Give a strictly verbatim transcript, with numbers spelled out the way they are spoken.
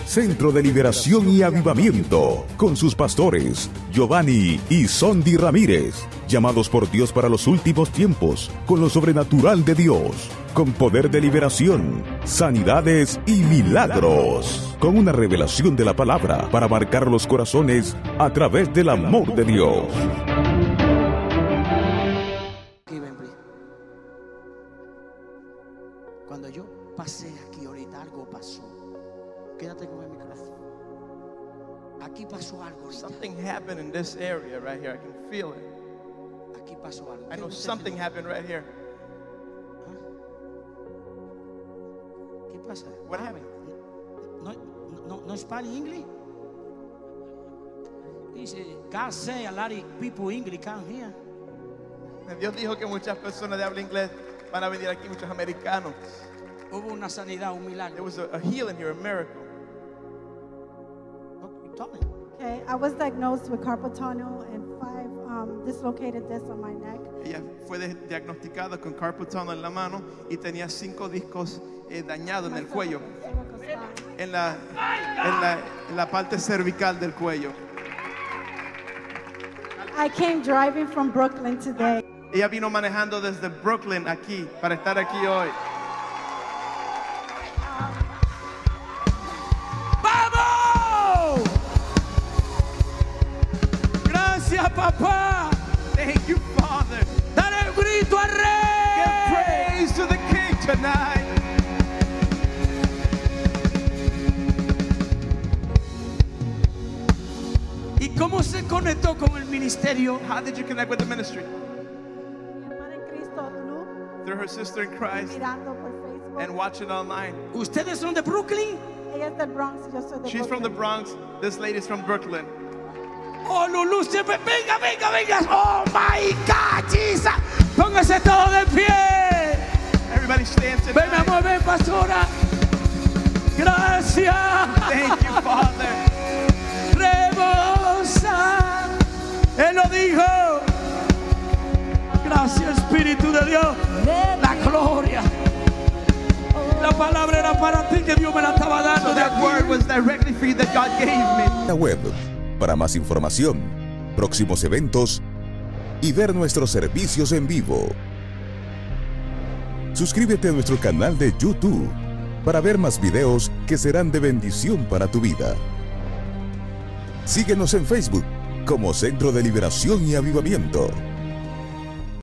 Centro de Liberación y Avivamiento, con sus pastores, Giovanni y Sondi Ramírez, llamados por Dios para los últimos tiempos, con lo sobrenatural de Dios, con poder de liberación, sanidades y milagros, con una revelación de la palabra para marcar los corazones a través del amor de Dios. Cuando yo pasé aquí ahorita, algo pasó. Quédate con el micrófono. Aquí pasó algo ahorita. Something happened in this area right here. I can feel it. Aquí pasó algo. I know something happened right here. ¿Ah? ¿Qué pasa? What happened? No, no, no speak English. Dice, God say a lot of people English come here. Dios dijo que muchas personas de habla inglés van a venir aquí, muchos americanos. Hubo una sanidad, un milagro. There was a, a healing here, a miracle. Okay, I was diagnosed with carpal tunnel and five um, dislocated discs on my neck. Ella fue diagnosticada con carpal tunnel en la mano y tenía cinco discos eh, dañados en el cuello, en la, en, la, en la parte cervical del cuello. I came driving from Brooklyn today. Ella vino manejando desde Brooklyn aquí para estar aquí hoy. ¡Vamos! Gracias, papá. Thank you, Father. Dale el grito al Rey. Give praise to the King tonight. ¿Y cómo se conectó con el ministerio? How did you connect with the ministry? Mi hermana en Cristo, Lu, Through her sister in Christ mirando por Facebook. and watching online. ¿Ustedes son de Brooklyn? Ella es del Bronx, yo soy de She's from the Brooklyn. Bronx. This lady's from Brooklyn. Oh, Lulu, siempre, venga, venga, venga. Oh, my God, Jesus. Póngase todo de pie. Everybody stand Ven, mi tonight. amor, ven, pastora. Gracias. Thank you, Father. Rebosa. Él lo dijo. Gracias, Espíritu de Dios. La gloria. La palabra era para ti, que Dios me la estaba dando. So De that word was directly for you that God gave me. La web, para más información, próximos eventos y ver nuestros servicios en vivo. Suscríbete a nuestro canal de YouTube para ver más videos que serán de bendición para tu vida. Síguenos en Facebook como Centro de Liberación y Avivamiento.